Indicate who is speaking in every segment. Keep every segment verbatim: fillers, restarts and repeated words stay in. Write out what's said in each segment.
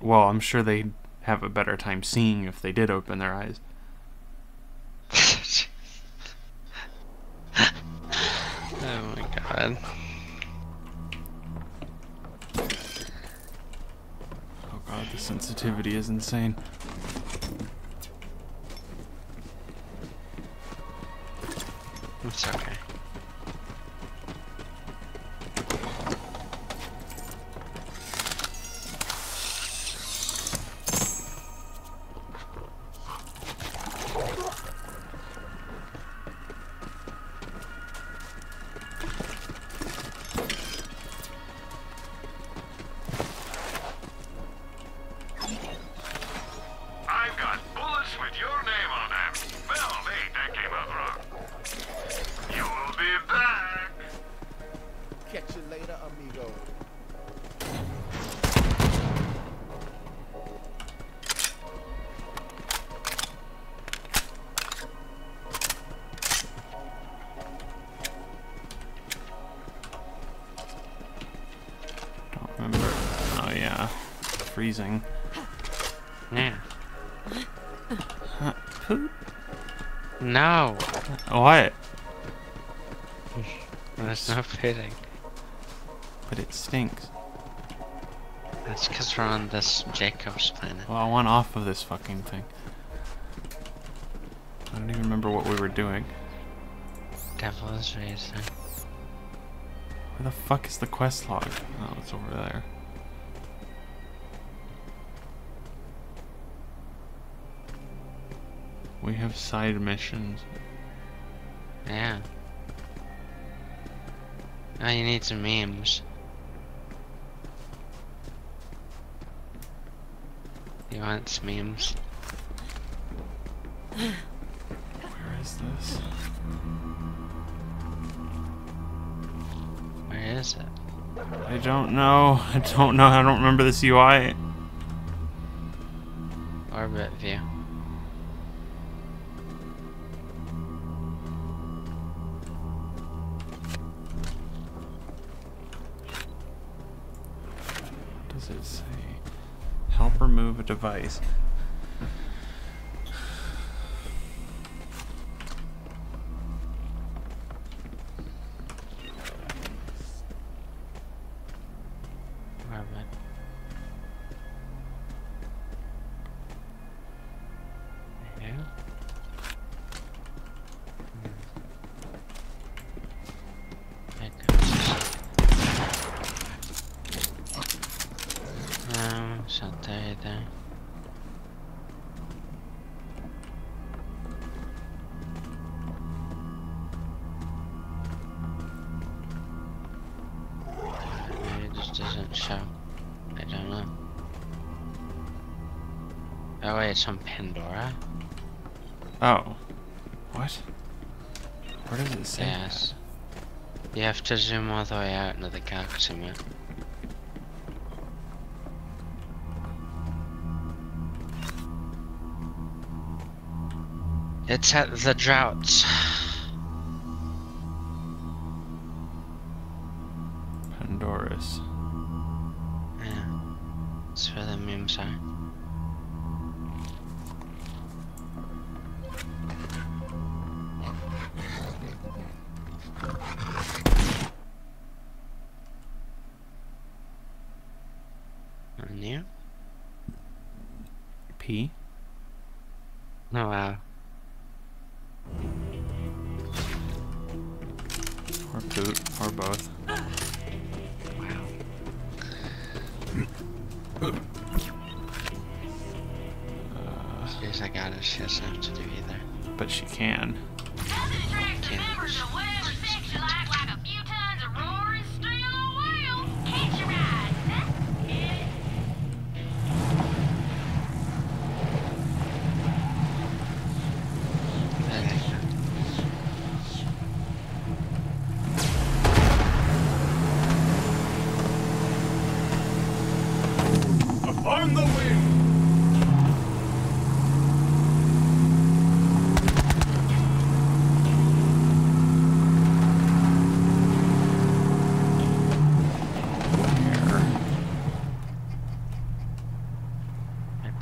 Speaker 1: well, I'm sure they'd have a better time seeing if they did open their eyes.
Speaker 2: Oh my god.
Speaker 1: Oh god, the sensitivity is insane.
Speaker 2: It's okay.
Speaker 3: I've got bullets with your name on them. Well, hey, that came out wrong. You will be back.
Speaker 4: Catch you later, amigo.
Speaker 1: Don't remember. Oh yeah, freezing.
Speaker 2: Yeah.
Speaker 1: Huh. Poop.
Speaker 2: No!
Speaker 1: What?
Speaker 2: There's no fitting.
Speaker 1: But it stinks.
Speaker 2: That's because we're on this Jacob's planet.
Speaker 1: Well, I want off of this fucking thing. I don't even remember what we were doing.
Speaker 2: Devil is raising.
Speaker 1: Where the fuck is the quest log? Oh, it's over there. We have side missions.
Speaker 2: Yeah. Oh, you need some memes. You want some memes?
Speaker 1: Where is this?
Speaker 2: Where is it?
Speaker 1: I don't know. I don't know. I don't remember this U I.
Speaker 2: Orbit view.
Speaker 1: What does it say? Help remove a device.
Speaker 2: Orbit. Yeah. There it goes. No, it's not there either. Maybe it just doesn't show. I don't know. Oh wait, it's on Pandora?
Speaker 1: Oh. What? Where does it say
Speaker 2: Yes. You have to zoom all the way out into the galaxy map. It's at the droughts.
Speaker 1: that? Pandora's.
Speaker 2: Yeah. That's where the memes are. On you?
Speaker 1: P?
Speaker 2: Oh wow.
Speaker 1: Or boot? Or both?
Speaker 2: Wow.
Speaker 1: Uh,
Speaker 2: Here's I got it, she doesn't have to do either.
Speaker 1: but she can.
Speaker 2: There you go.
Speaker 3: Upon the wind.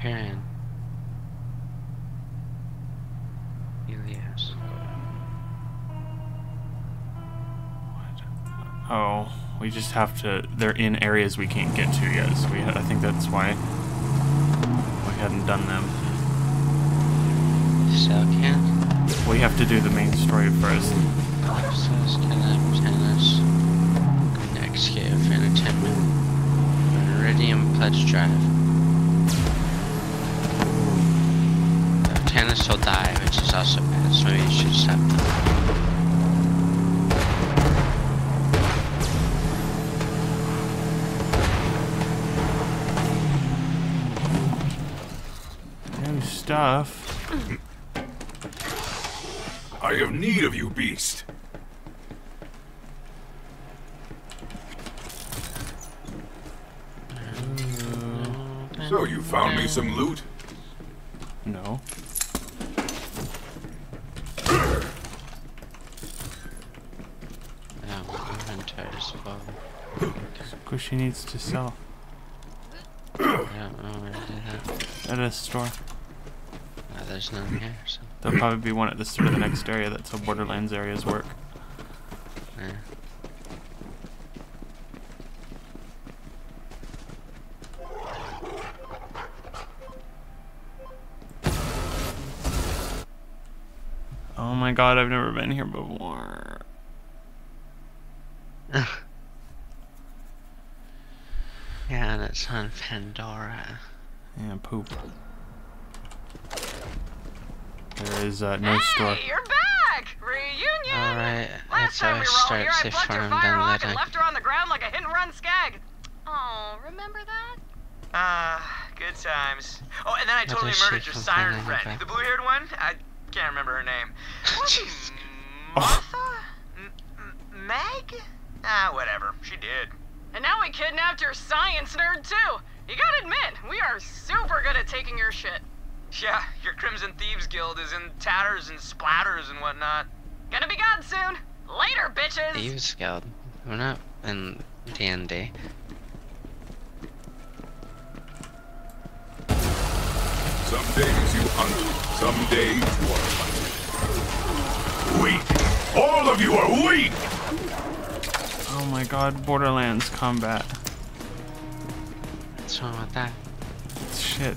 Speaker 2: Period. Elias.
Speaker 1: Oh, we just have to. They're in areas we can't get to yet, so we. I think that's why we hadn't done them.
Speaker 2: Still can't.
Speaker 1: We have to do the main story first.
Speaker 2: Access, connect, tennis, next give, entertainment, Iridium Pledge Drive. If tennis will die, which is also bad, so maybe you should stop that.
Speaker 1: New stuff.
Speaker 3: I have need of you, beast. So you found me some loot?
Speaker 1: No.
Speaker 2: Yeah, my inventory is full.
Speaker 1: Squishy needs to sell
Speaker 2: I don't know where to do that.
Speaker 1: at a store.
Speaker 2: Uh, there's none here, so.
Speaker 1: There'll probably be one at the start of the next area. That's how Borderlands areas work.
Speaker 2: Yeah.
Speaker 1: Oh my god, I've never been here before.
Speaker 2: Yeah, and it's on Pandora.
Speaker 1: Yeah, poop. There is uh, no store.
Speaker 5: Hey, you're back! Reunion!
Speaker 2: Alright,
Speaker 5: Last
Speaker 2: that's how
Speaker 5: time
Speaker 2: I
Speaker 5: we were all
Speaker 2: start
Speaker 5: here, I
Speaker 2: safe
Speaker 5: plucked your
Speaker 2: farm
Speaker 5: fire hawk
Speaker 2: down
Speaker 5: and left her on the ground like a hit-and-run skag. Oh, remember that?
Speaker 6: Ah, good times. Oh, and then I
Speaker 2: What
Speaker 6: totally
Speaker 2: is she
Speaker 6: murdered your siren
Speaker 2: complaining
Speaker 6: friend.
Speaker 2: about?
Speaker 6: The blue-haired one? I can't remember her name. Was she
Speaker 1: Oh.
Speaker 6: Martha? M M Meg? Ah, whatever. She did.
Speaker 5: And now we kidnapped your science nerd, too. You gotta admit, we are super good at taking your shit.
Speaker 6: Yeah, your Crimson Thieves Guild is in tatters and splatters and whatnot.
Speaker 5: Gonna be gone soon. Later, bitches!
Speaker 2: Thieves Guild. We're not in D and D.
Speaker 3: Some days you hunt, some days you are hunted. Weak! All of you are weak!
Speaker 1: Oh my god, Borderlands combat.
Speaker 2: What's wrong with that?
Speaker 1: It's shit.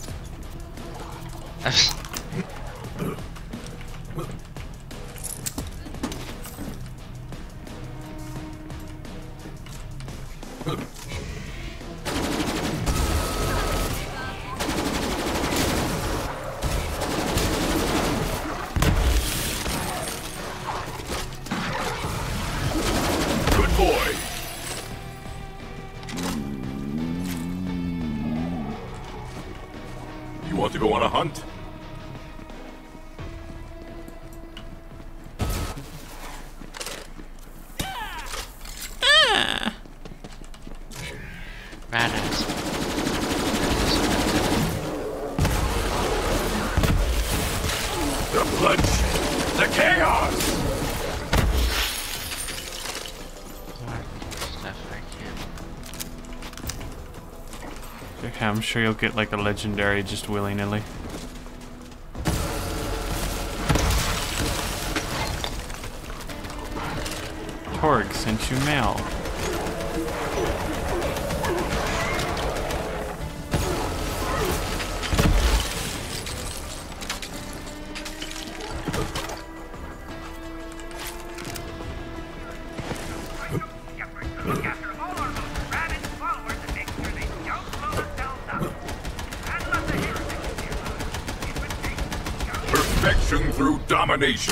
Speaker 3: Good boy! You want to go on a hunt?
Speaker 2: Badass.
Speaker 3: The bloodshed! The chaos!
Speaker 2: More stuff I can't.
Speaker 1: Okay, I'm sure you'll get like a legendary just willy-nilly. Torg sent you mail.
Speaker 3: Perfection through domination.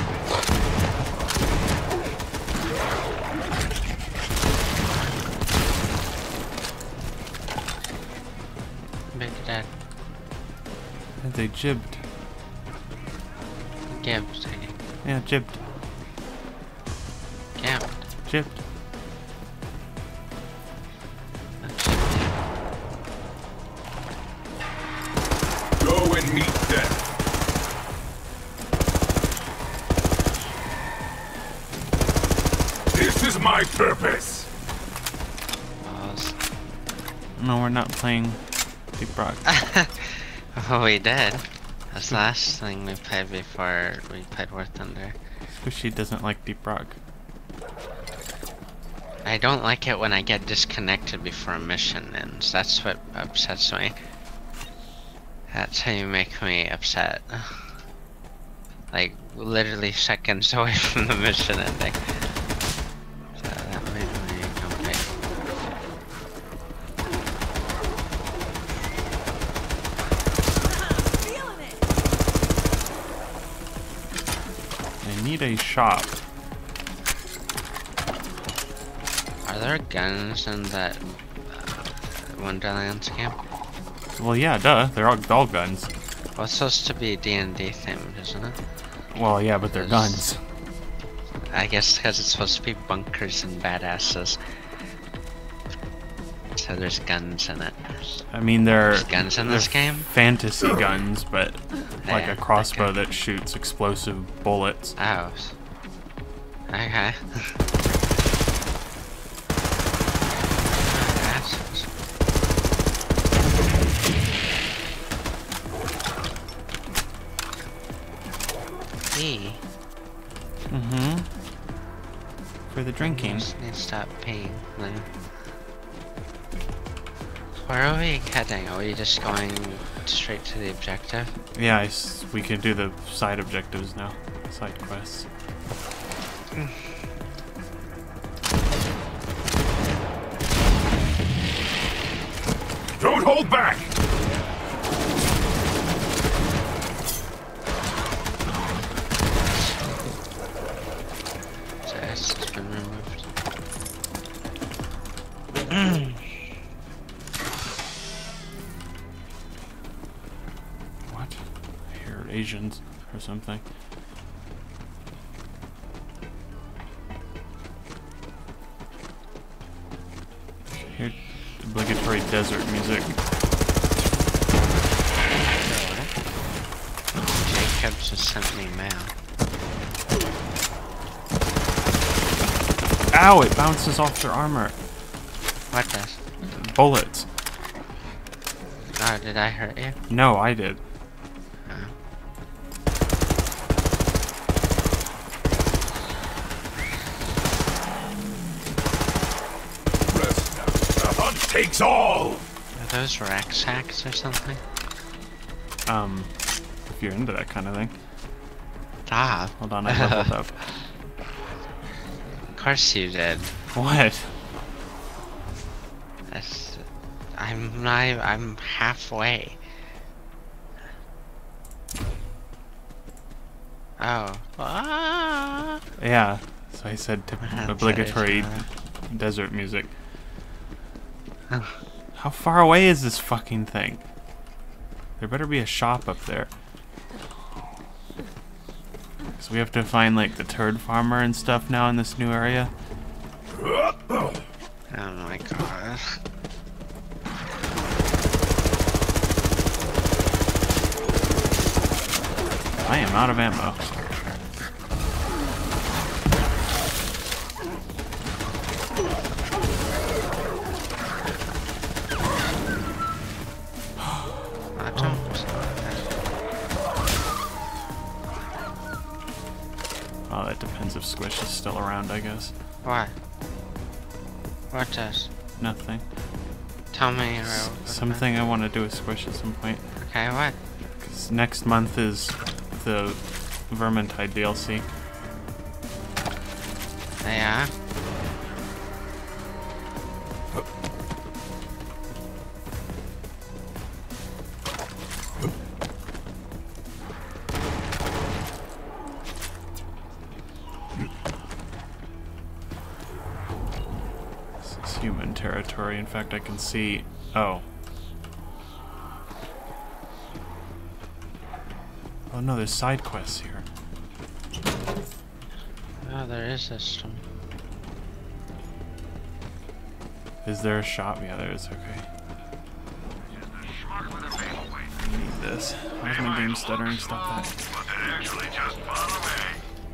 Speaker 2: Big Dad.
Speaker 1: They jibbed.
Speaker 2: Gibbs.
Speaker 1: Yeah, jibbed.
Speaker 2: Gabbed.
Speaker 1: Jibbed.
Speaker 3: Go and meet death. This is my purpose.
Speaker 2: Pause.
Speaker 1: No, we're not playing Deep Rock.
Speaker 2: Oh, we did. That's the last thing we played before we played War Thunder.
Speaker 1: Squishy doesn't like Deep Rock.
Speaker 2: I don't like it when I get disconnected before a mission ends. That's what upsets me. That's how you make me upset. Like, literally seconds away from the mission ending. So that made me okay.
Speaker 1: I need a shop.
Speaker 2: Are there guns in that uh, Wonderlands game?
Speaker 1: Well, yeah, duh. They're all, all guns.
Speaker 2: Well, it's supposed to be D and D themed, isn't it?
Speaker 1: Well, yeah, but they're
Speaker 2: There's-
Speaker 1: guns.
Speaker 2: I guess because it's supposed to be bunkers and badasses. So there's guns in it.
Speaker 1: I mean, they're
Speaker 2: There's guns in
Speaker 1: they're
Speaker 2: this game?
Speaker 1: fantasy guns, but like
Speaker 2: Yeah,
Speaker 1: a crossbow
Speaker 2: okay.
Speaker 1: that shoots explosive bullets.
Speaker 2: Oh. Okay. Assholes. E.
Speaker 1: Mm-hmm. For the drinking.
Speaker 2: Just need to stop peeing now. Where are we heading? Are we just going straight to the objective?
Speaker 1: Yeah, I s we can do the side objectives now. Side quests.
Speaker 3: Don't hold back!
Speaker 2: So S has been removed.
Speaker 1: What? I hear Asians or something. I hear obligatory desert music.
Speaker 2: Jacob just sent me mail.
Speaker 1: Ow! It bounces off their armor.
Speaker 2: What does?
Speaker 1: Bullets.
Speaker 2: Oh, did I hurt you?
Speaker 1: No, I did.
Speaker 2: Oh.
Speaker 3: The hunt takes all!
Speaker 2: Are those rack sacks or something?
Speaker 1: Um, if you're into that kind of thing.
Speaker 2: Stop.
Speaker 1: Hold on, I leveled up.
Speaker 2: Of course you did.
Speaker 1: What?
Speaker 2: That's, I'm not. even- I'm halfway. Oh. Ah.
Speaker 1: Yeah, so I said to
Speaker 2: That's
Speaker 1: obligatory
Speaker 2: it, uh,
Speaker 1: desert music. How far away is this fucking thing? There better be a shop up there. So we have to find like the turd farmer and stuff now in this new area.
Speaker 2: Oh my god.
Speaker 1: I am out of ammo.
Speaker 2: I don't.
Speaker 1: Oh, that depends if Squish is still around, I guess.
Speaker 2: What? What does?
Speaker 1: Nothing.
Speaker 2: Tell me.
Speaker 1: S-
Speaker 2: uh,
Speaker 1: something I want to do with Squish at some point.
Speaker 2: Okay, what?
Speaker 1: Because next month is the Vermintide D L C.
Speaker 2: Yeah.
Speaker 1: This is human territory. In fact, I can see... Oh. Oh no, there's side quests here.
Speaker 2: Oh, there is this one.
Speaker 1: Is there a shop? Yeah, there is. Okay.
Speaker 3: Schmuck with a big weight.
Speaker 1: I need this. Why is my game stuttering? Stop that.
Speaker 3: But they're actually just far away.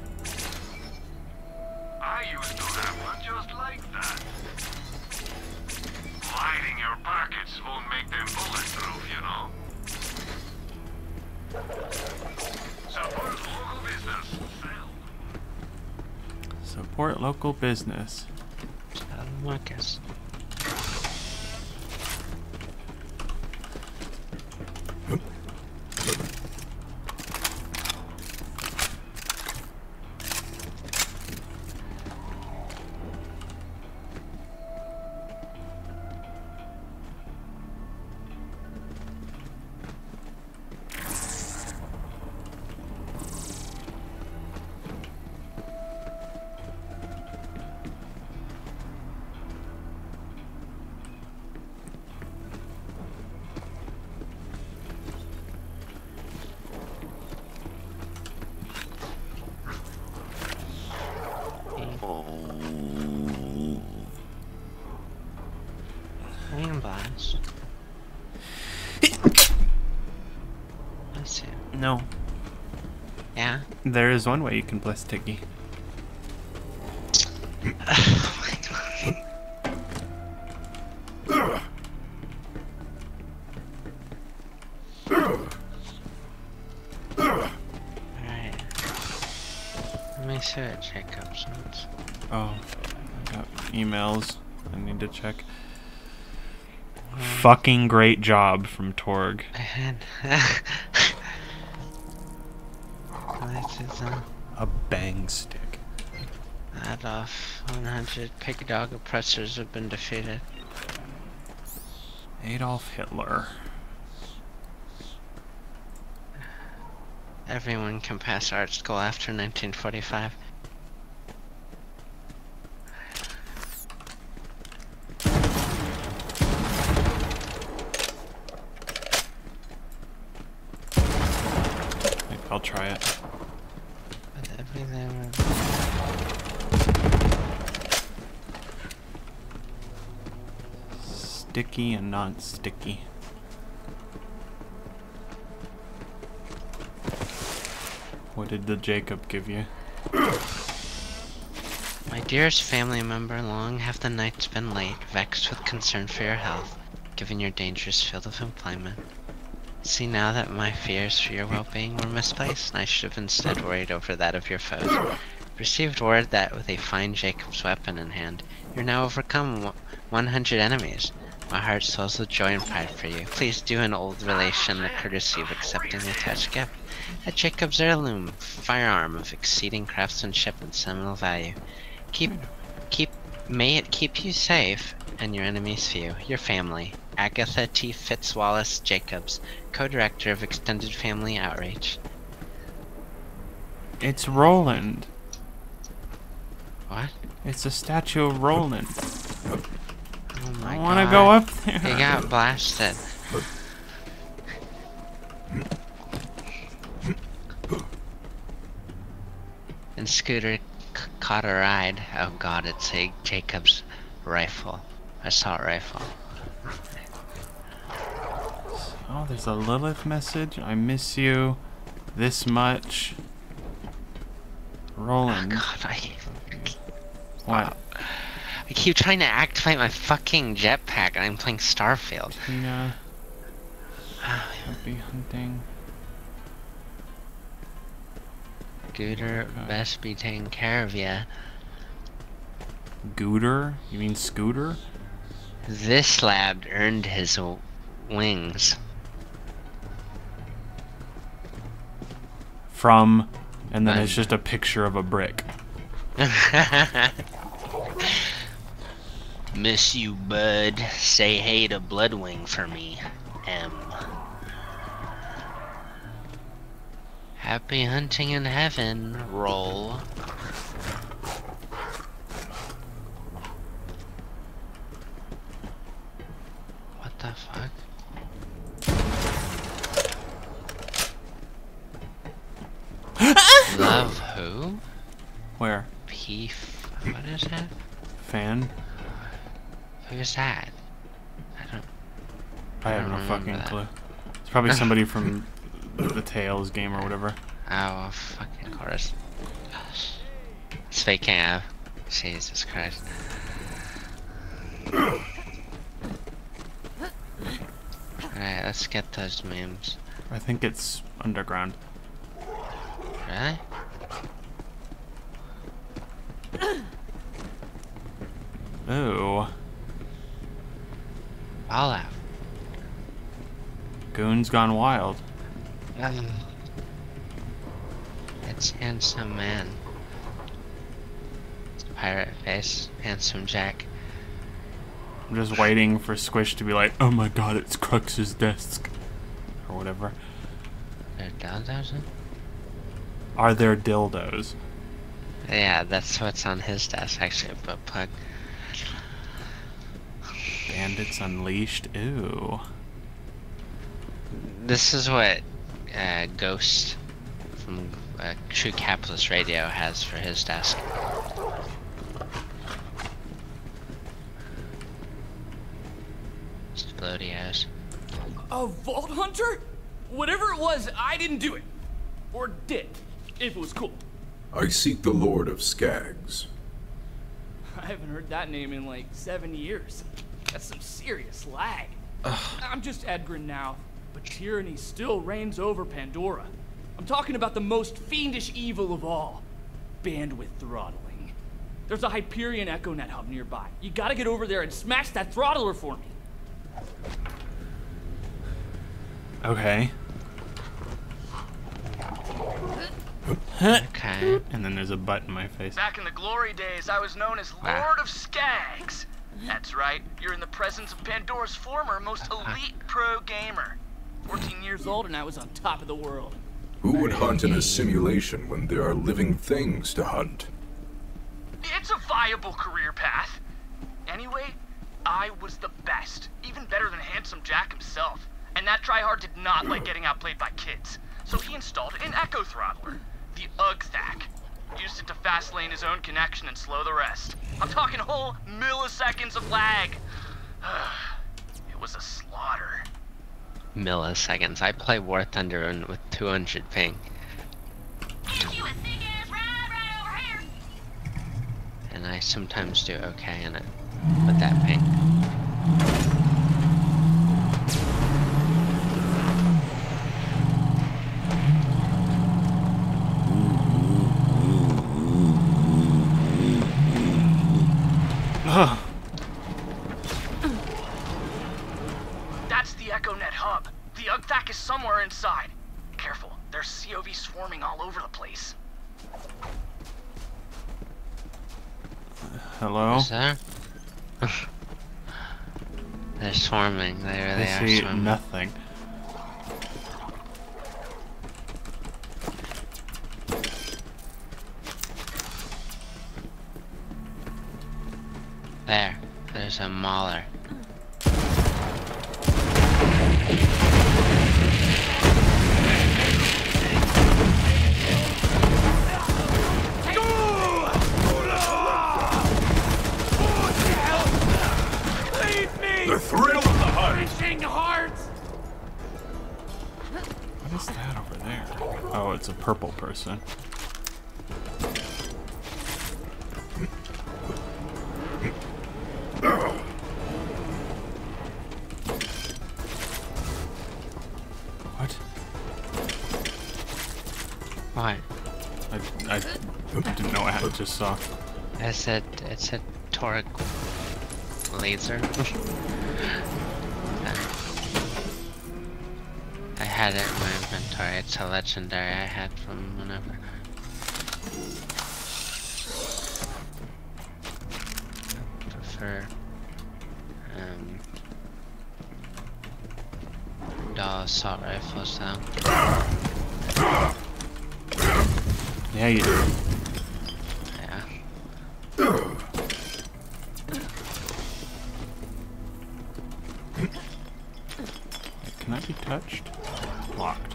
Speaker 3: I used to have one just like that. Lighting your pockets won't make them bulletproof, you know.
Speaker 1: Support local business.
Speaker 2: Tell Marcus. Rain blast. Let's see.
Speaker 1: No.
Speaker 2: Yeah?
Speaker 1: There is one way you can bless Tiggy.
Speaker 2: Oh my god. Alright. Let me see what Jacob's wants.
Speaker 1: Oh, I got emails I need to check. Fucking great job from Torg.
Speaker 2: And this is uh,
Speaker 1: A bang stick.
Speaker 2: add off one hundred pig dog oppressors have been defeated.
Speaker 1: Adolf Hitler.
Speaker 2: Everyone can pass art school after nineteen forty-five.
Speaker 1: I'll try it.
Speaker 2: But everything.
Speaker 1: Sticky and non-sticky. What did the Jacob give you?
Speaker 2: My dearest family member, long have the nights been late, vexed with concern for your health, given your dangerous field of employment. See now that my fears for your well-being were misplaced, and I should have instead worried over that of your foes. Received word that with a fine Jacob's weapon in hand, you're now overcome one hundred enemies. My heart swells with joy and pride for you. Please do an old relation the courtesy of accepting the attached gift. A Jacob's heirloom firearm of exceeding craftsmanship and seminal value. Keep, keep, may it keep you safe and your enemies few. Your family, Agatha T. Fitzwallace Jacobs, co-director of Extended Family Outreach.
Speaker 1: It's Roland.
Speaker 2: What?
Speaker 1: It's a statue of Roland.
Speaker 2: Oh my
Speaker 1: I
Speaker 2: god.
Speaker 1: want to go up there.
Speaker 2: He got blasted. And Scooter c caught a ride. Oh god, it's a Jacob's rifle. Assault rifle.
Speaker 1: Oh, there's a Lilith message. I miss you this much.
Speaker 2: Oh
Speaker 1: Roland.
Speaker 2: god, I...
Speaker 1: What?
Speaker 2: I keep trying to activate my fucking jetpack and I'm playing Starfield.
Speaker 1: Tina. Happy hunting.
Speaker 2: Scooter,
Speaker 1: Okay.
Speaker 2: best be taking care of ya.
Speaker 1: Gooter? You mean Scooter?
Speaker 2: This lad earned his w wings.
Speaker 1: From, and then
Speaker 2: Um.
Speaker 1: it's just a picture of a brick.
Speaker 2: Miss you, bud. Say hey to Bloodwing for me. M. Happy hunting in heaven. Roll. What the fuck? Love who?
Speaker 1: Where?
Speaker 2: P. What is that?
Speaker 1: Fan?
Speaker 2: Who's that? I don't.
Speaker 1: I have
Speaker 2: don't
Speaker 1: no
Speaker 2: remember
Speaker 1: fucking
Speaker 2: that.
Speaker 1: clue. It's probably somebody from the Tales game or whatever.
Speaker 2: Oh, fucking course. It's fake cam. Jesus Christ. Alright, let's get those memes.
Speaker 1: I think it's underground.
Speaker 2: Really?
Speaker 1: Ooh.
Speaker 2: Fallout.
Speaker 1: Goons gone wild.
Speaker 2: Um, it's handsome man. Pirate face, handsome Jack.
Speaker 1: I'm just waiting for Squish to be like, oh my god, it's Crux's desk. Or whatever.
Speaker 2: There dildos in?
Speaker 1: Are there dildos?
Speaker 2: Yeah, that's what's on his desk actually, but plug.
Speaker 1: Bandits Unleashed? Ooh.
Speaker 2: This is what uh, Ghost from uh, True Capitalist Radio has for his desk. Explodios.
Speaker 7: A Vault Hunter? Whatever it was, I didn't do it. Or did, if it was cool.
Speaker 8: I seek the Lord of Skags.
Speaker 7: I haven't heard that name in like seven years. That's some serious lag. I'm just Edgrin now, but tyranny still reigns over Pandora. I'm talking about the most fiendish evil of all, bandwidth throttling. There's a Hyperion EchoNet hub nearby. You gotta get over there and smash that throttler for me.
Speaker 1: Okay.
Speaker 2: Okay.
Speaker 1: And then there's a butt in my face.
Speaker 6: Back in the glory days, I was known as
Speaker 2: Wow.
Speaker 6: Lord of Skags. That's right, you're in the presence of Pandora's former most elite pro gamer.
Speaker 7: fourteen years old and I was on top of the world.
Speaker 8: Who would hunt in a simulation when there are living things to hunt?
Speaker 6: It's a viable career path. Anyway, I was the best, even better than Handsome Jack himself. And that tryhard did not like getting outplayed by kids. So he installed an Echo Throttler, the U G THAC. Used it to fast lane his own connection and slow the rest. I'm talking whole milliseconds of lag. It was a slaughter.
Speaker 2: Milliseconds. I play War Thunder and with two hundred ping. And I sometimes do okay in it with that ping.
Speaker 6: That's the EchoNet hub. The U G THAC is somewhere inside. Careful, there's C O V swarming all over the place.
Speaker 1: Hello?
Speaker 2: Is there? They're swarming. They really
Speaker 1: I
Speaker 2: are
Speaker 1: see
Speaker 2: swarming.
Speaker 1: nothing.
Speaker 2: There. There's a mauler.
Speaker 8: The thrill of the hunt!
Speaker 1: What is that over there? Oh, it's a purple person. What?
Speaker 2: What?
Speaker 1: I, I didn't know I just saw.
Speaker 2: I said it's a toric laser. I had it in my inventory. It's a legendary I had from whenever. Prefer um dull assault rifles though.
Speaker 1: Yeah, you do.
Speaker 2: Yeah.
Speaker 1: Can I be touched? Locked.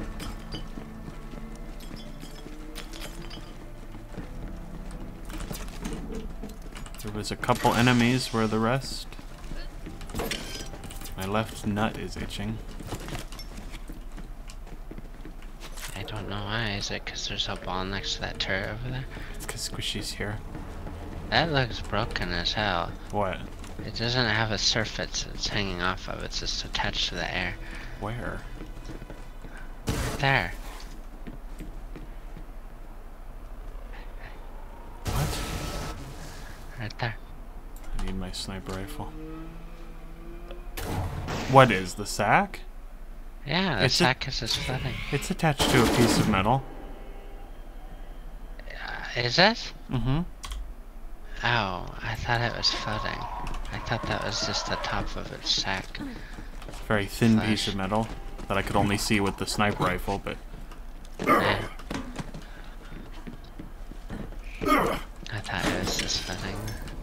Speaker 1: There was a couple enemies. Where the rest? My left nut is itching.
Speaker 2: I don't know why. Is it because there's a ball next to that turret over there?
Speaker 1: It's because Squishy's here.
Speaker 2: That looks broken as hell.
Speaker 1: What?
Speaker 2: It doesn't have a surface it's hanging off of. It's just attached to the air.
Speaker 1: Where?
Speaker 2: There.
Speaker 1: What?
Speaker 2: Right there.
Speaker 1: I need my sniper rifle. What is the sack?
Speaker 2: Yeah, the
Speaker 1: It's a-
Speaker 2: sack is his footing.
Speaker 1: It's attached to a piece of metal.
Speaker 2: Uh, is it?
Speaker 1: Mm-hmm.
Speaker 2: Oh, I thought it was footing. I thought that was just the top of its sack.
Speaker 1: Very thin
Speaker 2: Flash.
Speaker 1: piece of metal that I could only see with the sniper rifle, but
Speaker 2: Yeah. I thought it was just footing.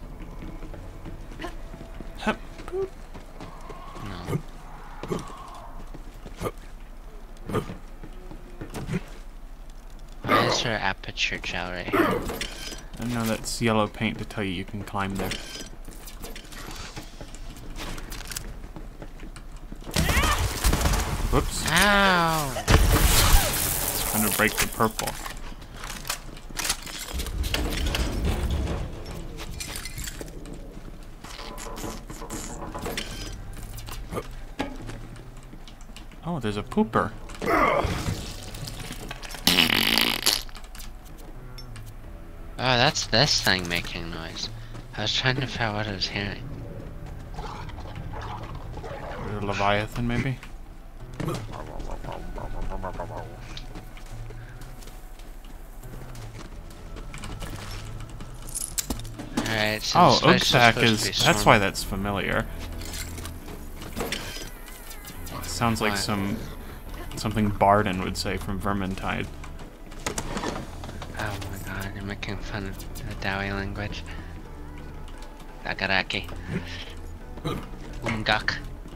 Speaker 1: Hup.
Speaker 2: No. Why is there aperture gel right here?
Speaker 1: I know that's yellow paint to tell you you can climb there. Whoops.
Speaker 2: Ow!
Speaker 1: It's trying to break the purple. Oh, there's a pooper.
Speaker 2: Oh, that's this thing making noise. I was trying to figure out what I was hearing.
Speaker 1: A Leviathan, maybe?
Speaker 2: Alright, so
Speaker 1: Oh,
Speaker 2: this place
Speaker 1: oak sack
Speaker 2: supposed
Speaker 1: is.
Speaker 2: to be
Speaker 1: That's why
Speaker 2: swarming.
Speaker 1: that's familiar. It sounds like
Speaker 2: Why?
Speaker 1: some something Barden would say from Vermintide.
Speaker 2: Oh my god, you're making fun of the Dawi language. Nagaraki. Ungak.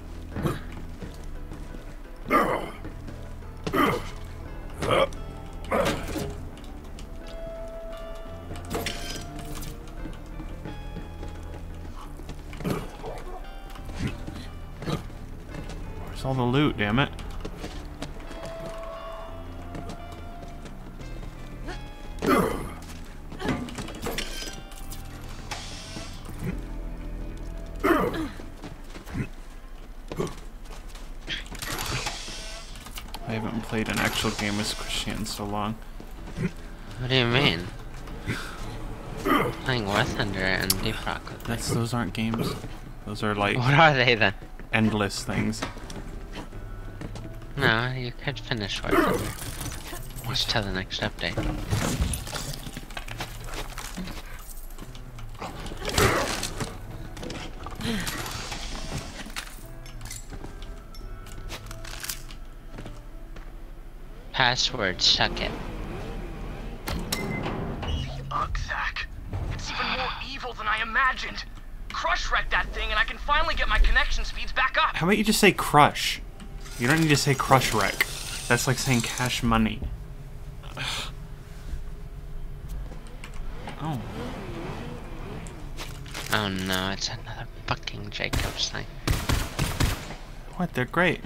Speaker 1: Where's all the loot, damn it? I haven't played an actual game with Squishy in so long.
Speaker 2: What do you mean? Playing War Thunder and Deep Rock with me.
Speaker 1: That's those aren't games. Those are like
Speaker 2: What are they then?
Speaker 1: endless things.
Speaker 2: No, you could finish War Thunder. Just till the next update. Password, suck it.
Speaker 6: Ugh, Zach. It's even more evil than I imagined. Crush wrecked that thing and I can finally get my connection speeds back up.
Speaker 1: How about you just say crush? You don't need to say crush wreck. That's like saying cash money. Ugh. Oh.
Speaker 2: Oh no, it's another fucking Jacobs thing.
Speaker 1: What? They're great.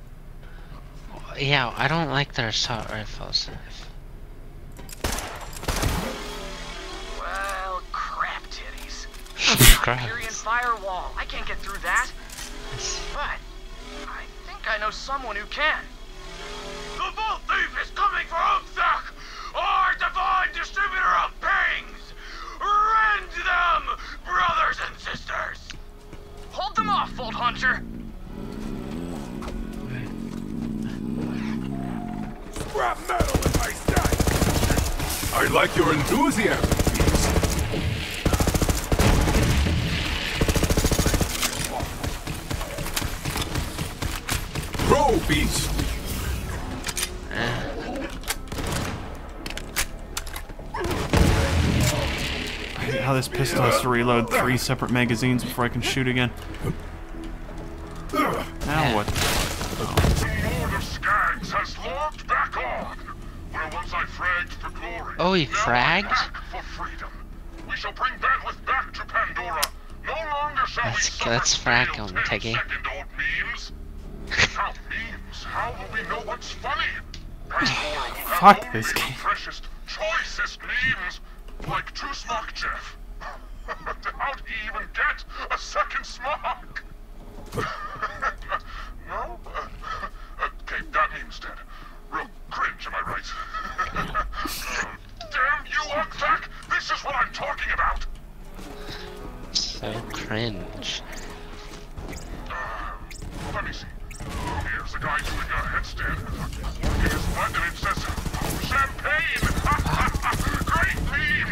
Speaker 2: Yeah, I don't like their assault rifles.
Speaker 6: Well, crap titties.
Speaker 2: Crap.
Speaker 6: Hyperion firewall. I can't get through that. But I think I know someone who can.
Speaker 3: The Vault Thief is coming for Oakzak, our divine distributor of pings! Rend them, brothers and sisters!
Speaker 6: Hold them off, Vault Hunter.
Speaker 8: Scrap metal in my stack! I like your enthusiasm, beast. Grow, beast!
Speaker 1: I hate how this pistol has to reload three separate magazines before I can shoot again. Now what?
Speaker 3: The Lord of Skags has logged back on. Where once I fragged for glory.
Speaker 2: Oh, he
Speaker 3: now
Speaker 2: fragged?
Speaker 3: I'm back for freedom. We shall bring bandwidth back to Pandora. No longer shall we
Speaker 2: Let's-
Speaker 3: suffer
Speaker 2: let's frag
Speaker 3: stale
Speaker 2: him,
Speaker 3: ten
Speaker 2: Tiggy.
Speaker 3: second old memes. Without memes, how will we know what's funny? Pandora will have
Speaker 1: Fuck
Speaker 3: only
Speaker 1: this
Speaker 3: the
Speaker 1: game.
Speaker 3: freshest, choicest memes, like Two Smock Jeff. How'd he even get a second smock? No? Uh, okay, that meme's dead. Real cringe, am I right? Uh, damn you, Ugzak! This is what I'm talking about! There's a guy doing a headstand, working his butt, and it says, champagne! Great meme!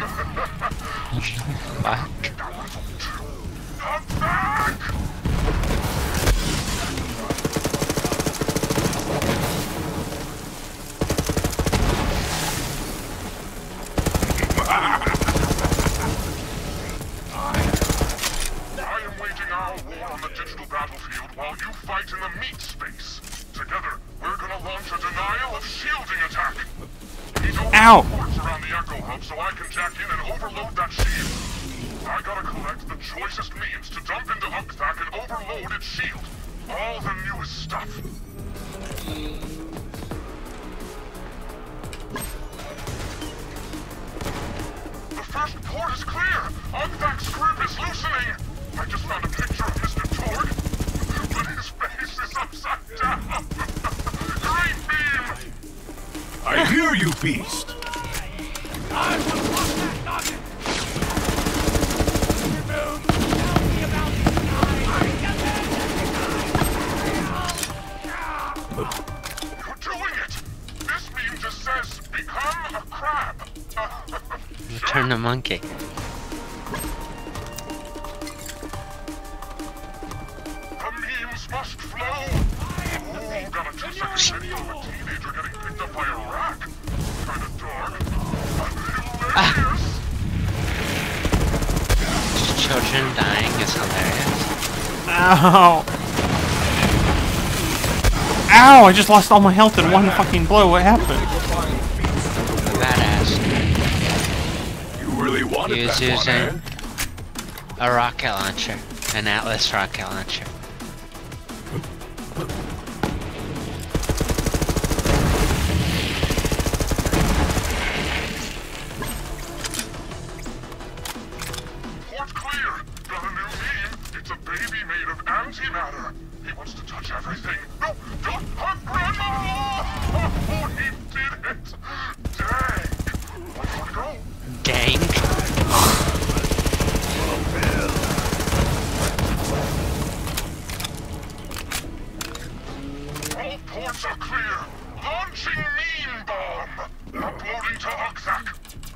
Speaker 2: Fuck.
Speaker 3: Come back! I am waging our war on the digital battlefield while you fight in the meat space. Together, we're gonna launch a denial of shielding attack. Need to
Speaker 1: Ow!
Speaker 3: open ports around the Echo Hub so I can jack in and overload that shield. I gotta collect the choicest means to dump into Ukthak and overload its shield. All the newest stuff. The first port is clear! Ukthak's grip is loosening! I just found a picture of Mister Torg, but his face is upside down! Great beam!
Speaker 8: I hear you, beast.
Speaker 3: You're doing it! This meme just says, become a crab!
Speaker 2: Return the monkey.
Speaker 3: The memes must flow! Ooh, got a two-second video of a teenager getting picked up by a rack. Kinda dark. But hilarious!
Speaker 2: Children dying is hilarious.
Speaker 1: Ow! Ow! I just lost all my health in one fucking blow. What happened?
Speaker 2: Badass.
Speaker 8: You really wanted
Speaker 2: He was
Speaker 8: that one, eh?
Speaker 2: using a rocket launcher, an Atlas rocket launcher.
Speaker 3: Port clear! Got a new meme. It's a baby made of antimatter. He wants to touch everything. No, don't hug Grandma! Oh, he did it! Dang! Where do you want to go?
Speaker 2: Dang.
Speaker 3: All ports are clear. Launching meme bomb. Uploading to Ukthak.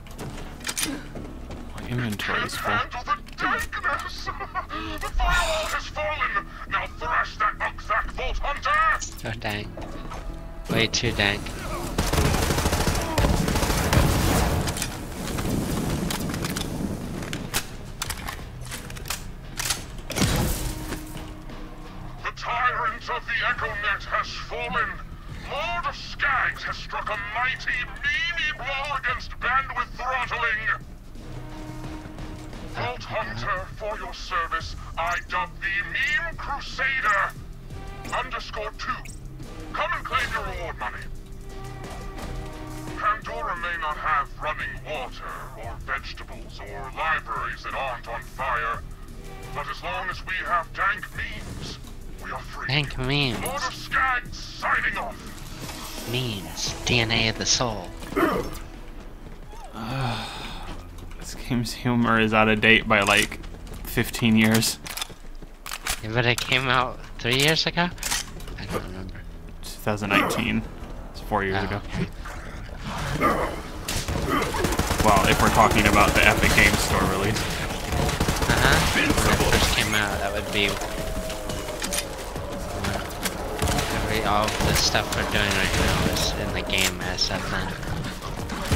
Speaker 1: My inventory is full.
Speaker 3: Handle the dankness! The firewall has fallen! Now thrash that Ukthak Vault Hunter!
Speaker 2: Oh dang. Way too dank.
Speaker 3: The tyrant of the EchoNet has fallen! Lord of Skags has struck a mighty, meany blow against bandwidth throttling! Vault Hunter, for your service, I dub thee Meme Crusader! Underscore two. Come and claim your reward money. Pandora may not have running water, or vegetables, or libraries that aren't on fire, but as long as we have dank memes, we are free.
Speaker 2: Dank memes.
Speaker 3: Lord of Skags signing off.
Speaker 2: Memes. D N A of the soul.
Speaker 1: This game's humor is out of date by like fifteen years.
Speaker 2: Yeah, but it came out three years ago? I don't remember.
Speaker 1: twenty nineteen. It's four years
Speaker 2: Oh.
Speaker 1: ago. Well, if we're talking about the Epic Games Store release.
Speaker 2: Uh-huh. When it first came out, that would be... Every, all of the stuff we're doing right now is in the game as of then.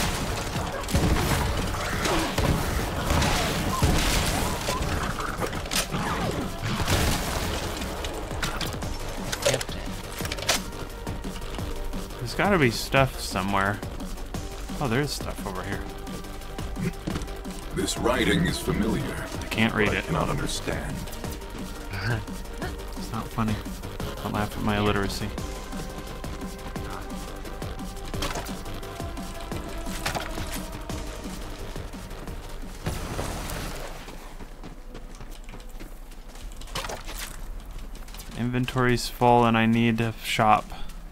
Speaker 2: Yep.
Speaker 1: There's gotta be stuff somewhere. Oh, there's stuff over here.
Speaker 8: This writing is familiar.
Speaker 1: I can't read
Speaker 8: but I
Speaker 1: it.
Speaker 8: cannot understand.
Speaker 1: It's not funny. Don't laugh at my illiteracy. Inventory's full and I need to shop.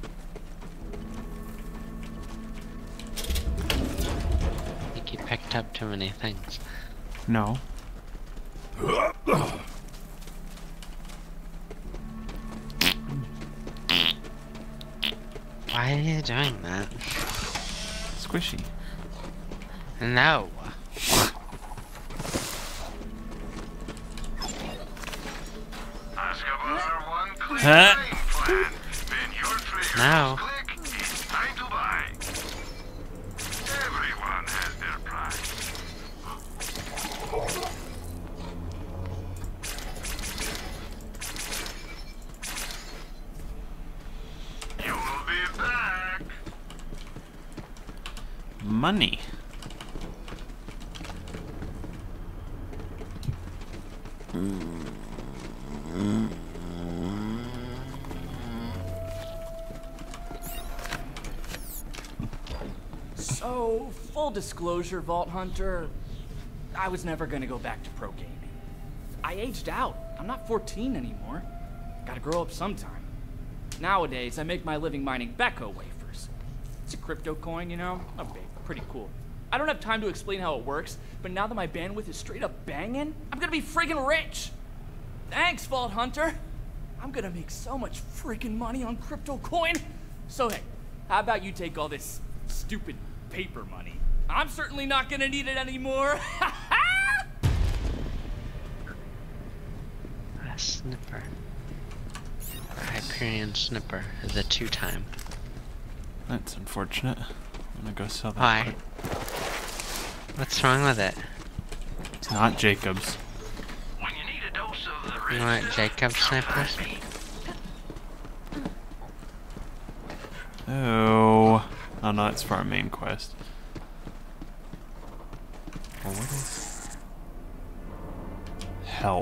Speaker 2: I think you picked up too many things.
Speaker 1: No.
Speaker 2: Why are you doing that?
Speaker 1: Squishy.
Speaker 2: No.
Speaker 1: Huh?
Speaker 2: No.
Speaker 3: Everyone has their price. You will be back.
Speaker 1: Money.
Speaker 7: So, full disclosure, Vault Hunter, I was never gonna go back to pro gaming. I aged out. I'm not fourteen anymore. Gotta grow up sometime. Nowadays, I make my living mining Becco wafers. It's a crypto coin, you know? Okay, pretty cool. I don't have time to explain how it works, but now that my bandwidth is straight up banging, I'm gonna be friggin' rich! Thanks, Vault Hunter! I'm gonna make so much freaking money on crypto coin! So hey, how about you take all this stupid paper money? I'm certainly not gonna need it anymore!
Speaker 2: A snipper. A Hyperion snipper is a two-time.
Speaker 1: That's unfortunate. I'm gonna go sell that.
Speaker 2: Why?
Speaker 1: quick.
Speaker 2: What's wrong with it?
Speaker 1: It's not Jacob's.
Speaker 3: When you need a dose of the
Speaker 2: You want Jacob snipers?
Speaker 1: Oh. Oh no, it's for our main quest. Well, what is... Help.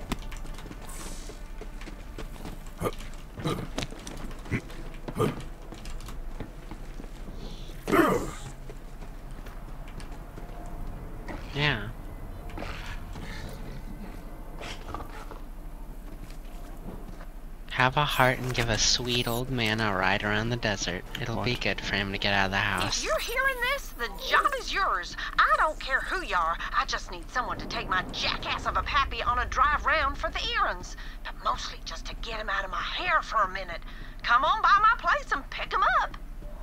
Speaker 2: Yeah. Have a heart and give a sweet old man a ride around the desert. It'll be good for him to get out of the
Speaker 9: If
Speaker 2: house.
Speaker 9: you're hearing this, the job is yours. I don't care who you are. I just need someone to take my jackass of a pappy on a drive round for the errands. But mostly just to get him out of my hair for a minute. Come on by my place and pick him up.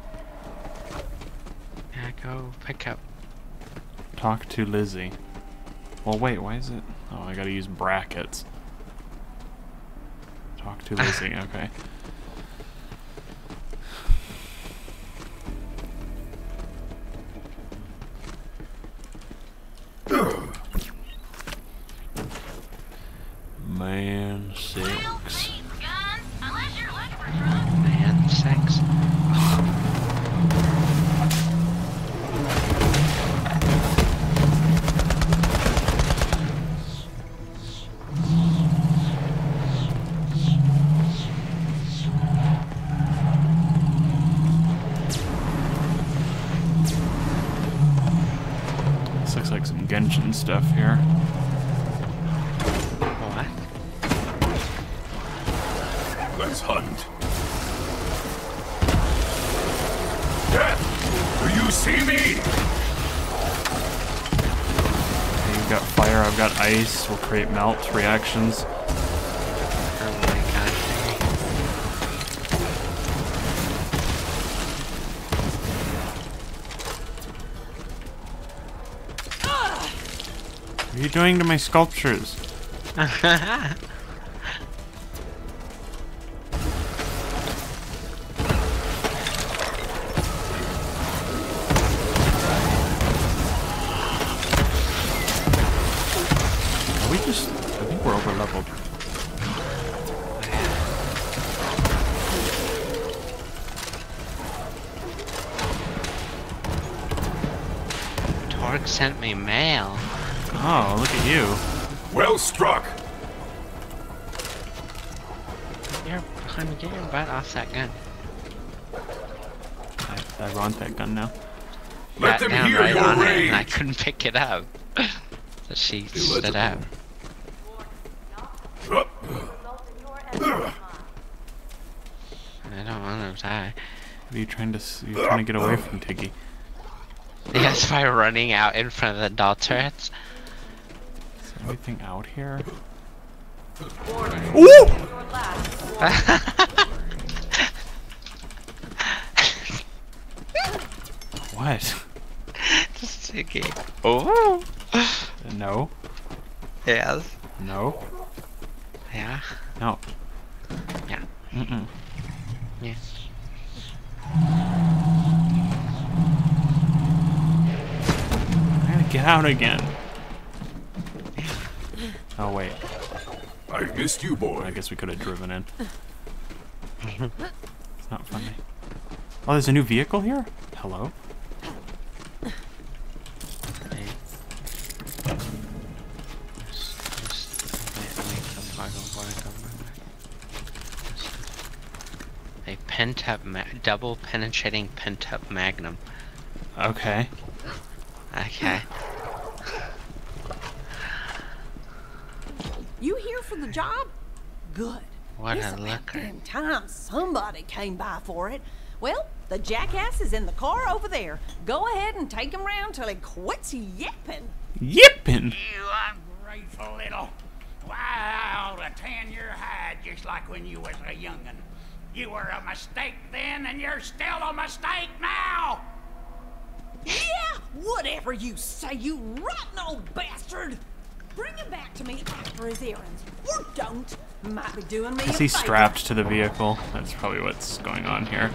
Speaker 2: Yeah, go pick up.
Speaker 1: Talk to Lizzie. Well, wait, why is it... Oh, I gotta use brackets. Talk to Lizzie, okay. Man six.
Speaker 2: Man, sex.
Speaker 1: This looks like some Genshin stuff here.
Speaker 2: What?
Speaker 8: Let's hunt. Death! Do you see me?
Speaker 1: Okay, you've got fire, I've got ice. We'll create melt reactions.
Speaker 2: Oh my god.
Speaker 1: What are you doing to my sculptures? Are we just... I think we're over leveled.
Speaker 2: Torg sent me mail.
Speaker 1: Oh, look at you.
Speaker 8: Well struck.
Speaker 2: Get your, honey, get your butt off that gun.
Speaker 1: I, I want that gun now.
Speaker 8: Let
Speaker 2: Got
Speaker 8: them
Speaker 2: down
Speaker 8: hear
Speaker 2: right
Speaker 8: your
Speaker 2: on it,
Speaker 8: rage.
Speaker 2: and I couldn't pick it up. So she stood up.
Speaker 8: Uh,
Speaker 2: I don't want to die.
Speaker 1: What are you trying to... s- You're trying to get away from Tiggy.
Speaker 2: Yes, by running out in front of the doll turrets.
Speaker 1: Is there anything out here? What?
Speaker 2: Just thinking. Oh.
Speaker 1: No.
Speaker 2: Yes.
Speaker 1: No.
Speaker 2: Yeah.
Speaker 1: No.
Speaker 2: Yeah.
Speaker 1: Mm-mm.
Speaker 2: Yes.
Speaker 1: I gotta get out again. Oh, wait.
Speaker 8: I missed you, boy.
Speaker 1: I guess we could have driven in. It's not funny. Oh, there's a new vehicle here? Hello?
Speaker 2: A pent-up, ma double penetrating pent-up magnum.
Speaker 1: Okay.
Speaker 2: Okay.
Speaker 9: You here for the job? Good.
Speaker 2: What
Speaker 9: It's
Speaker 2: a
Speaker 9: about
Speaker 2: looker.
Speaker 9: damn time somebody came by for it. Well, the jackass is in the car over there. Go ahead and take him round till he quits yipping.
Speaker 1: Yippin'!
Speaker 10: You ungrateful little. Why, I ought to tan your hide just like when you was a young'un. You were a mistake then, and you're still a mistake now!
Speaker 9: Yeah, whatever you say, you rotten old bastard. Bring him back to me after his errands. Or don't. Might be doing me a
Speaker 1: Is he
Speaker 9: favor.
Speaker 1: strapped to the vehicle? That's probably what's going on here.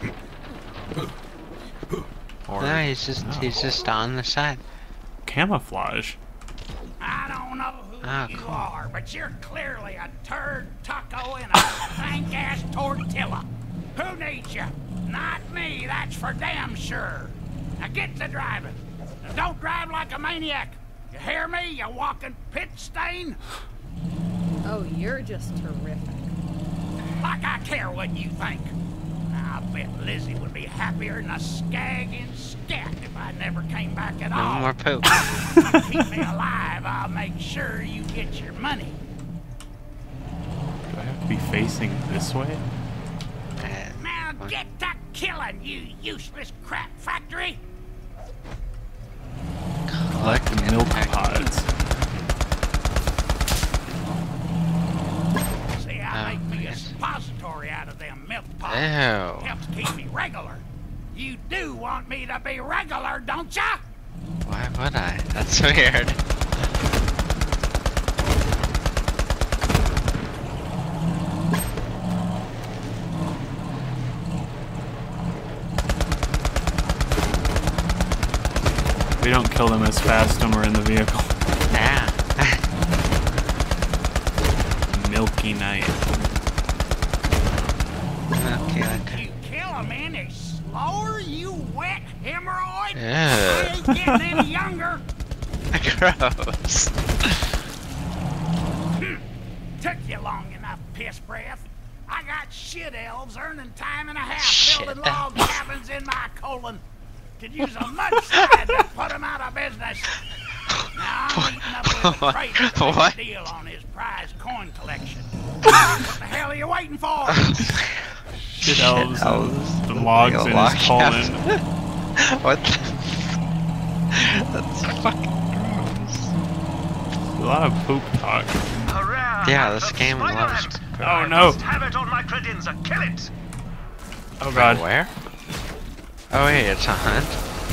Speaker 1: Or,
Speaker 2: No, he's just
Speaker 1: oh.
Speaker 2: he's just on the side.
Speaker 1: Camouflage.
Speaker 10: I don't know who
Speaker 2: Ah,
Speaker 10: you
Speaker 2: cool.
Speaker 10: are, but you're clearly a turd taco in a stank-ass tortilla. Who needs you? Not me, that's for damn sure. Now get to driving. Now don't drive like a maniac. You hear me, you walking pit stain?
Speaker 11: Oh, you're just terrific.
Speaker 10: Like I care what you think. I bet Lizzie would be happier than a skag in scat if I never came back at
Speaker 2: No
Speaker 10: all.
Speaker 2: more poop.
Speaker 10: To keep me alive, I'll make sure you get your money.
Speaker 1: Do I have to be facing this way?
Speaker 10: Now get to killing, you useless crap factory!
Speaker 1: Collect milk pods.
Speaker 10: See, I
Speaker 2: Oh,
Speaker 10: make me a
Speaker 2: yes.
Speaker 10: suppository out of them milk pods.
Speaker 2: Ew.
Speaker 10: Helps keep me regular. You do want me to be regular, don't ya?
Speaker 2: Why would I? That's weird.
Speaker 1: We don't kill them as fast when we're in the vehicle.
Speaker 2: Yeah.
Speaker 1: Milky night.
Speaker 2: Okay, okay.
Speaker 10: You kill them any slower, you wet hemorrhoid?
Speaker 2: Ew.
Speaker 10: I ain't getting any younger.
Speaker 2: Gross.
Speaker 10: Hmm. Took you long enough, piss breath. I got shit elves earning time and a half
Speaker 2: Shit
Speaker 10: building log cabins in my colon. Could use a mudslide to put him out of business. Now I'm meeting up with a trader to make
Speaker 2: What?
Speaker 10: a deal on his prize coin collection. What the hell are you waiting for?
Speaker 1: Shit elves and
Speaker 2: elves.
Speaker 1: the logs in
Speaker 2: Log
Speaker 1: his colon.
Speaker 2: cabin. What the? That's fucking gross.
Speaker 1: A lot of poop talk.
Speaker 3: Hurrah!
Speaker 2: Yeah, this game loves
Speaker 3: Spider-Ant!
Speaker 2: poop.
Speaker 1: Oh
Speaker 3: I
Speaker 1: no!
Speaker 3: must have it on my credenza. Kill it!
Speaker 1: Oh god.
Speaker 2: Where? Oh wait, it's a hunt?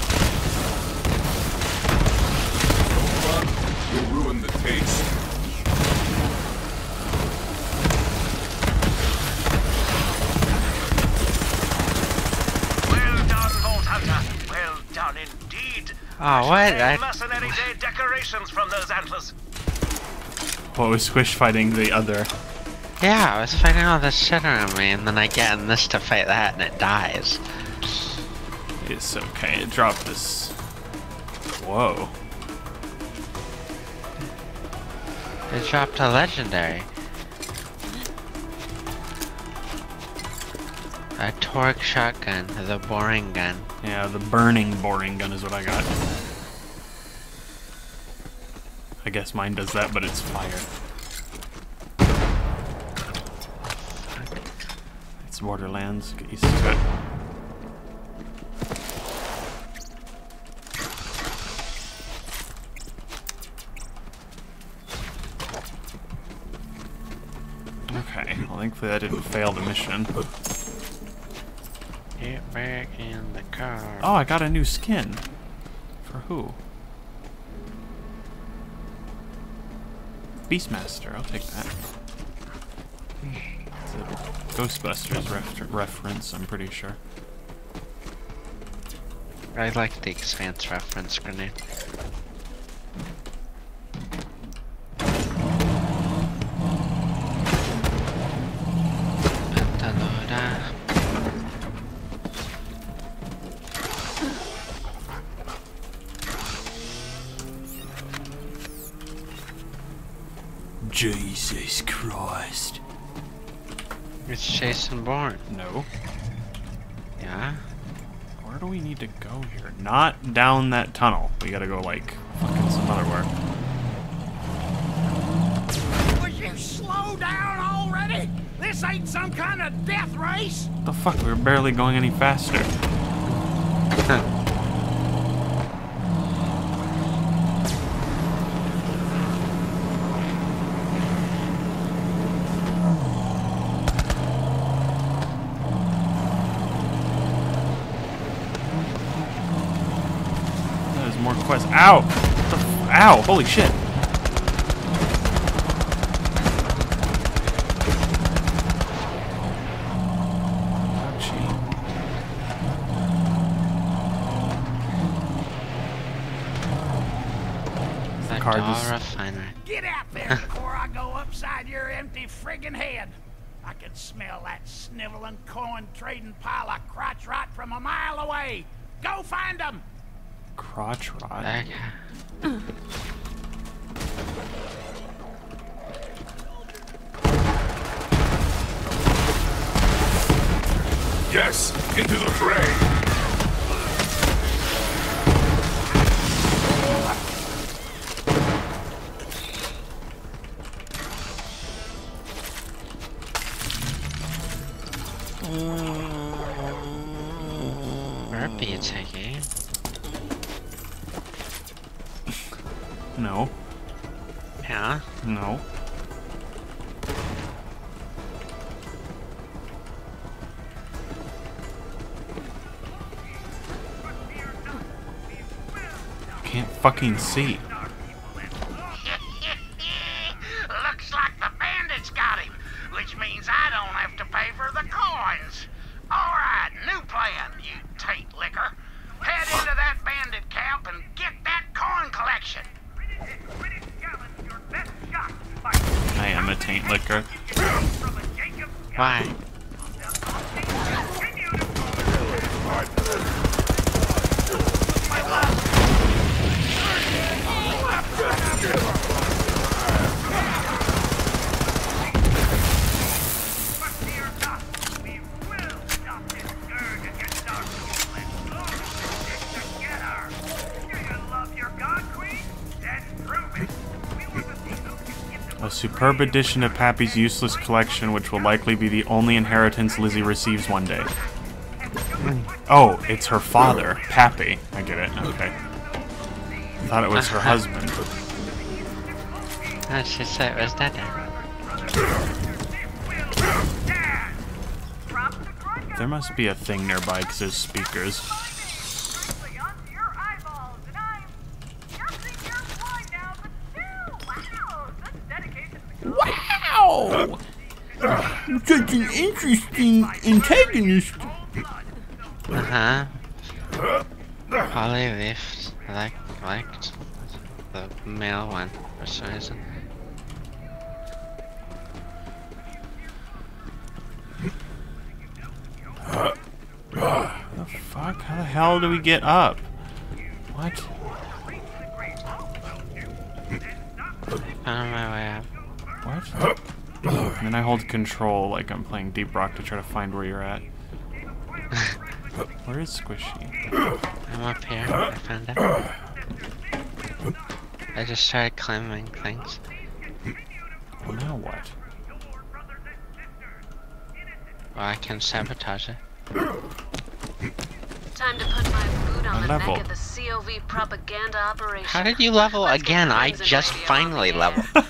Speaker 8: You ruined the taste.
Speaker 3: Well done, Vault Hunter. Well done indeed.
Speaker 2: Oh, what?
Speaker 3: Take
Speaker 2: I,
Speaker 3: mercenary day decorations from those antlers.
Speaker 1: What was squish fighting the other?
Speaker 2: yeah, I was fighting all this shit around me, and then I get in this to fight that, and it dies.
Speaker 1: It's okay. It dropped this. Whoa.
Speaker 2: It dropped a legendary. A torque shotgun, the boring gun.
Speaker 1: Yeah, the burning boring gun is what I got. I guess mine does that, but it's fire. It's Borderlands. Get used to it. Okay, well thankfully that didn't fail the mission.
Speaker 2: Yep. Back in the car.
Speaker 1: Oh, I got a new skin. For who? Beastmaster, I'll take that. It's a Ghostbusters ref reference, I'm pretty sure.
Speaker 2: I like the Expanse reference grenade.
Speaker 1: Jesus Christ.
Speaker 2: It's Jason Bourne.
Speaker 1: No.
Speaker 2: Yeah?
Speaker 1: Where do we need to go here? Not down that tunnel. We gotta go, like, fucking some other where.
Speaker 10: Would you slow down already? This ain't some kind of death race.
Speaker 1: What the fuck? We were barely going any faster. More quests. Ow! What the f Ow! Holy shit! Ouchie.
Speaker 2: The
Speaker 1: car
Speaker 2: door
Speaker 1: just...
Speaker 2: refiner.
Speaker 10: Get out there before I go upside your empty friggin' head. I can smell that sniveling, coin-trading pile of crotch rot from a mile away. Go find them!
Speaker 1: Crotch rot.
Speaker 8: Yes, into the fray.
Speaker 2: Where be you taking?
Speaker 1: No.
Speaker 2: Yeah?
Speaker 1: No. Can't fucking see.
Speaker 10: Looks like the bandits got him, which means I don't have to pay for the coins. All right, new plan, you taint liquor. Head into that bandit camp and get that coin collection.
Speaker 1: I am a taint liquor.
Speaker 2: Why?
Speaker 1: A superb addition to Pappy's useless collection, which will likely be the only inheritance Lizzie receives one day. Oh, it's her father, Pappy. I get it. Okay. I thought it was her husband.
Speaker 2: Oh, she said it was Dada.
Speaker 1: There must be a thing nearby because there's speakers.
Speaker 12: Wow! Such an interesting antagonist.
Speaker 2: Uh-huh. Polyleaf. I like, liked the male one for some reason.
Speaker 1: What the fuck? How the hell do we get up? What?
Speaker 2: Found my way up.
Speaker 1: What? And then I hold control like I'm playing Deep Rock to try to find where you're at. Where is Squishy?
Speaker 2: I'm up here. I found it. I just started climbing things.
Speaker 1: Well, now what?
Speaker 2: Well, I can sabotage it.
Speaker 13: Time to put my boot on
Speaker 1: I
Speaker 13: the
Speaker 1: leveled.
Speaker 13: neck of the C O V propaganda operation.
Speaker 2: How did you level
Speaker 13: Let's
Speaker 2: again?
Speaker 13: get
Speaker 2: I
Speaker 13: things in
Speaker 2: just
Speaker 13: radio
Speaker 2: finally
Speaker 13: on the air.
Speaker 2: leveled.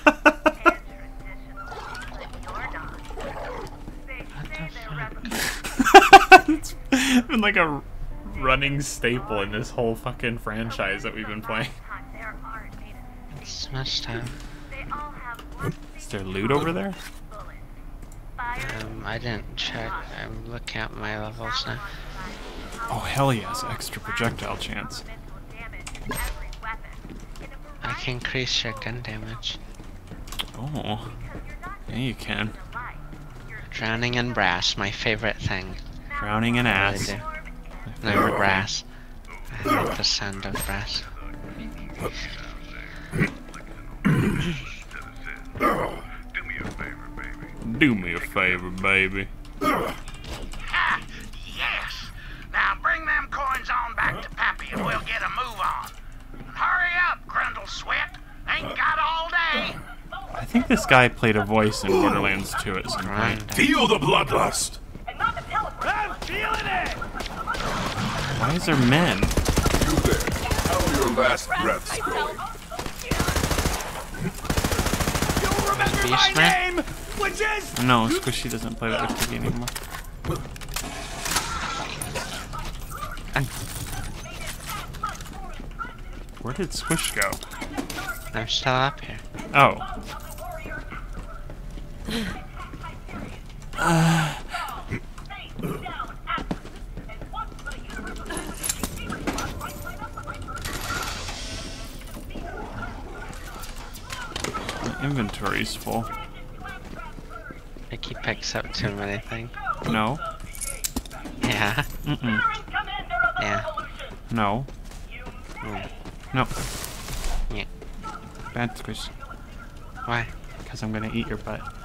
Speaker 1: been like a running staple in this whole fucking franchise that we've been playing.
Speaker 2: It's much time.
Speaker 1: Is there loot over there?
Speaker 2: Um, I didn't check. I'm looking at my levels now.
Speaker 1: Oh hell yes, extra projectile chance.
Speaker 2: I can increase your gun damage.
Speaker 1: Oh, yeah you can.
Speaker 2: Drowning in brass, my favorite thing.
Speaker 1: Drowning in ass.
Speaker 2: Really no, brass. I like the sound of brass.
Speaker 1: Do me a favor, baby.
Speaker 10: Ha! Yes! Now bring them coins on back to Pappy and we'll get a move on. And hurry up, Grundle Sweat. Ain't got all day.
Speaker 1: I think this guy played a voice in Borderlands two at some point.
Speaker 8: Feel the bloodlust!
Speaker 10: I'm feeling it!
Speaker 1: Why is there men?
Speaker 8: You there. How are your last breaths going?
Speaker 10: You'll remember my
Speaker 2: Beastman?
Speaker 10: name, which is...
Speaker 1: No, Squishy doesn't play that F P V anymore. Where did Squish go?
Speaker 2: I'm still up here.
Speaker 1: Oh. Uh. My inventory's full.
Speaker 2: He picks up too many things.
Speaker 1: No.
Speaker 2: Yeah.
Speaker 1: Mm-mm.
Speaker 2: Yeah.
Speaker 1: No.
Speaker 2: Mm.
Speaker 1: No.
Speaker 2: Yeah.
Speaker 1: Bad Squish.
Speaker 2: Why?
Speaker 1: Because I'm gonna eat your butt.